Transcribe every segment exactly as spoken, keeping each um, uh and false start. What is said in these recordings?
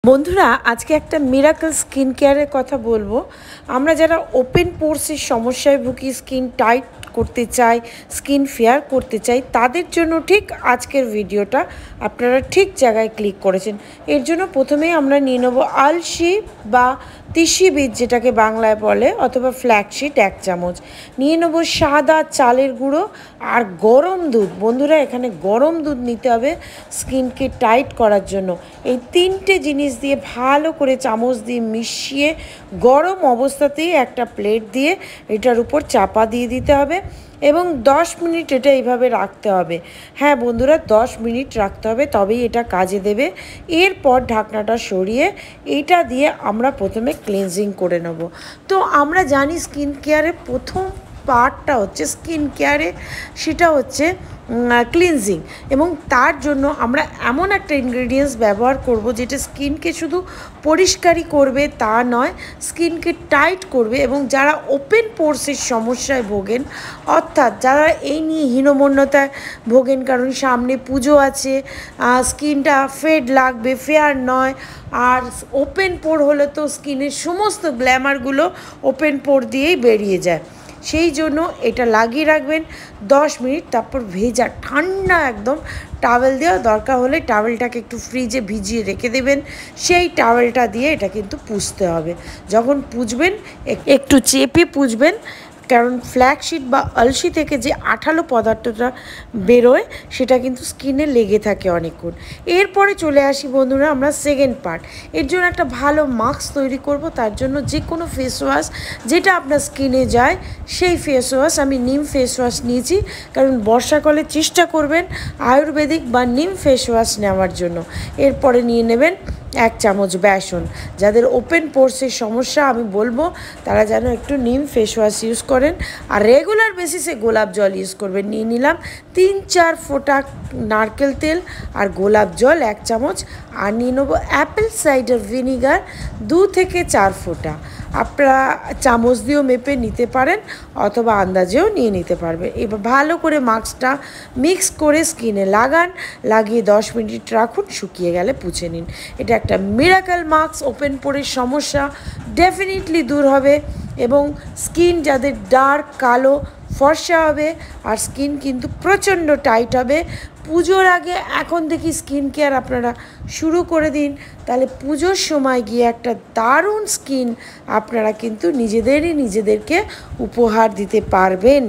বন্ধুরা আজকে একটা মিরাকল স্কিন কেয়ারের কথা বলবো। আমরা যারা ওপেন পোরসের সমস্যায় ভুগি, স্কিন টাইট করতে চাই, স্কিন ফেয়ার করতে চাই, তাদের জন্য ঠিক আজকের ভিডিওটা আপনারা ঠিক জায়গায় ক্লিক করেছেন। এর জন্য প্রথমেই আমরা নিয়ে নেব আলসি বা তিসি বীজ, যেটাকে বাংলায় বলে, অথবা ফ্ল্যাক্সিড এক চামচ নিয়ে নেব, সাদা চালের গুঁড়ো আর গরম দুধ। বন্ধুরা এখানে গরম দুধ নিতে হবে স্কিনকে টাইট করার জন্য। এই তিনটে জিনিস দিয়ে ভালো করে চামচ দিয়ে মিশিয়ে গরম অবস্থাতেই একটা প্লেট দিয়ে এটার উপর চাপা দিয়ে দিতে হবে এবং দশ মিনিট এটা এইভাবে রাখতে হবে। হ্যাঁ বন্ধুরা, দশ মিনিট রাখতে হবে, তবেই এটা কাজে দেবে। এরপর ঢাকনাটা সরিয়ে এইটা দিয়ে আমরা প্রথমে ক্লিনজিং করে নেব। তো আমরা জানি স্কিন কেয়ারের প্রথম পার্টটা হচ্ছে স্কিন কেয়ারে, সেটা হচ্ছে ক্লিনজিং, এবং তার জন্য আমরা এমন একটা ইনগ্রেডিয়েন্টস ব্যবহার করব যেটা স্কিনকে শুধু পরিষ্কারই করবে তা নয়, স্কিনকে টাইট করবে। এবং যারা ওপেন পোরসের সমস্যায় ভোগেন, অর্থাৎ যারা এই নিয়ে হীনমন্যতায় ভোগেন, কারণ সামনে পুজো আছে, স্কিনটা ফেড লাগবে, ফেয়ার নয়, আর ওপেন পোর হলে তো স্কিনের সমস্ত গ্ল্যামারগুলো ওপেন পোর দিয়েই বেরিয়ে যায়। সেই জন্য এটা লাগিয়ে রাখবেন দশ মিনিট, তারপর ভেজা ঠান্ডা একদম টাওয়েল দেওয়া, দরকার হলে টাওয়েলটাকে একটু ফ্রিজে ভিজিয়ে রেখে দেবেন। সেই টাওয়েলটা দিয়ে এটা কিন্তু পুছতে হবে। যখন পুছবেন একটু চেপে পুছবেন, কারণ ফ্ল্যাক্সিড বা আলসি থেকে যে আঠালো পদার্থটা বেরোয় সেটা কিন্তু স্কিনে লেগে থাকে অনেকক্ষণ। এরপরে চলে আসি বন্ধুরা আমরা সেকেন্ড পার্ট। এর জন্য একটা ভালো মাস্ক তৈরি করব। তার জন্য যে কোনো ফেস ওয়াশ যেটা আপনার স্কিনে যায়, সেই ফেস ওয়াশ, আমি নিম ফেস ওয়াশ নিয়েছি, কারণ বর্ষাকালে চেষ্টা করবেন আয়ুর্বেদিক বা নিম ফেস ওয়াশ নেওয়ার জন্য। এরপরে নিয়ে নেবেন এক চামচ বেসন। যাদের ওপেন পোরসের সমস্যা, আমি বলবো তারা যেন একটু নিম ফেস ওয়াশ ইউজ করেন, আর রেগুলার বেসিসে গোলাপ জল ইউজ করবেন। নিয়ে নিলাম তিন চার ফোঁটা নারকেল তেল আর গোলাপ জল এক চামচ, আর নিয়ে নেবো অ্যাপেল সাইডার ভিনিগার দু থেকে চার ফোঁটা। আপনারা চামচ দিয়েও মেপে নিতে পারেন অথবা আন্দাজেও নিয়ে নিতে পারবেন। এবার ভালো করে মাস্কটা মিক্স করে স্কিনে লাগান, লাগিয়ে দশ মিনিট রাখুন, শুকিয়ে গেলে পুছে নিন। এটা একটা মিরাকল মাস্ক, ওপেন পোরের সমস্যা ডেফিনেটলি দূর হবে, এবং স্কিন যাদের ডার্ক কালো ফর্সা হবে, আর স্কিন কিন্তু প্রচণ্ড টাইট হবে। পুজোর আগে এখন থেকে স্কিন কেয়ার আপনারা শুরু করে দিন, তাহলে পুজোর সময় গিয়ে একটা দারুণ স্কিন আপনারা কিন্তু নিজেদেরই নিজেদেরকে উপহার দিতে পারবেন।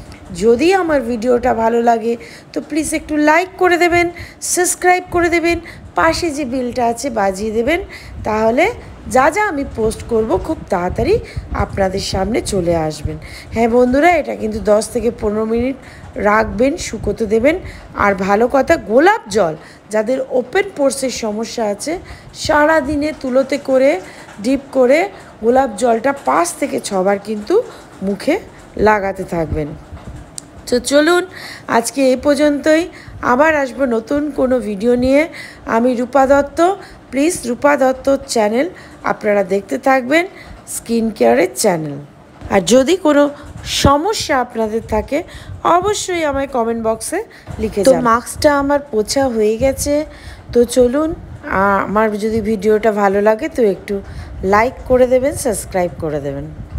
যদি আমার ভিডিওটা ভালো লাগে তো প্লিজ একটু লাইক করে দেবেন, সাবস্ক্রাইব করে দেবেন, পাশে যে বিলটা আছে বাজিয়ে দেবেন, তাহলে যা যা আমি পোস্ট করব খুব তাড়াতাড়ি আপনাদের সামনে চলে আসবেন। হ্যাঁ বন্ধুরা, এটা কিন্তু দশ থেকে পনেরো মিনিট রাখবেন, শুকোতে দেবেন। আর ভালো কথা, গোলাপ জল যাদের ওপেন পোরসের সমস্যা আছে, সারা দিনে তুলোতে করে ডিপ করে গোলাপ জলটা পাঁচ থেকে ছবার কিন্তু মুখে লাগাতে থাকবেন। তো চলুন আজকে এই পর্যন্তই, আবার আসবো নতুন কোনো ভিডিও নিয়ে। আমি রূপা দত্ত, প্লিজ রূপা দত্ত চ্যানেল আপনারা দেখতে থাকবেন, স্কিন কেয়ারের চ্যানেল। আর যদি কোনো সমস্যা আপনাদের থাকে অবশ্যই আমায় কমেন্ট বক্সে লিখে যান। তো মাস্কটা আমার পোছা হয়ে গেছে। তো চলুন, আমার যদি ভিডিওটা ভালো লাগে তো একটু লাইক করে দেবেন, সাবস্ক্রাইব করে দেবেন।